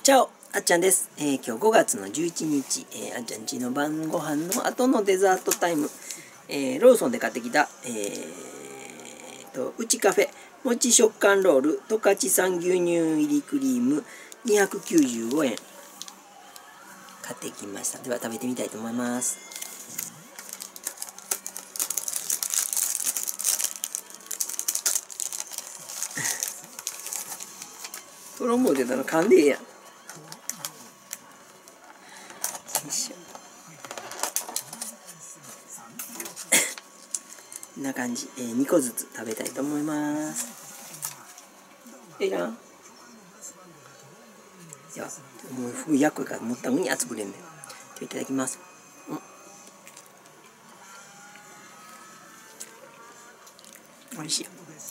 チャオ、あっちゃんです。今日5月の11日、あっちゃん家の晩ご飯の後のデザートタイム、ローソンで買ってきた、うちカフェもち食感ロール十勝産牛乳入りクリーム295円買ってきました。では食べてみたいと思います。衣出たら噛んでええやん。こんな感じ、2個ずつ食べたいと思います。いいかな。では、もうふぐやっこいからもったうに熱くれんねん。いただきます。おいしい。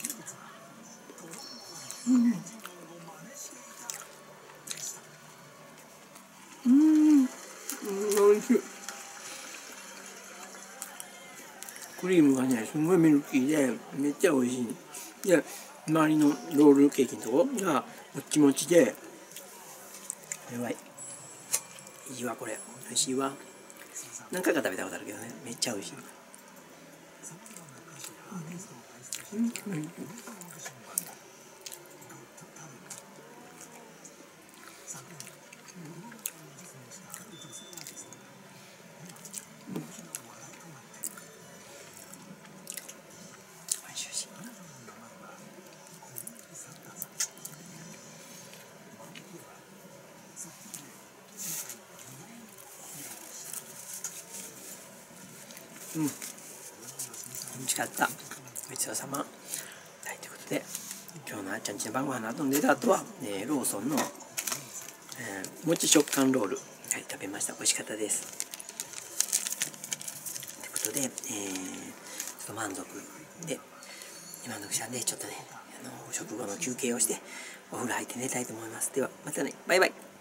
おいしい。クリームがね、すごいミルキーで、めっちゃ美味しい。で、周りのロールケーキのとこがもちもちで、やばい。いいわ、これ。美味しいわ。何回か食べたことあるけどね、めっちゃ美味しい。美味しかった。ごちそうさま。はい、ということで、今日のあっちゃんちの晩ご飯の後のデザートは、ローソンの、もち食感ロール、はい、食べました。美味しかったです。ということで、ちょっと満足したんで、ちょっとね、食後の休憩をして、お風呂入って寝たいと思います。では、またね。バイバイ。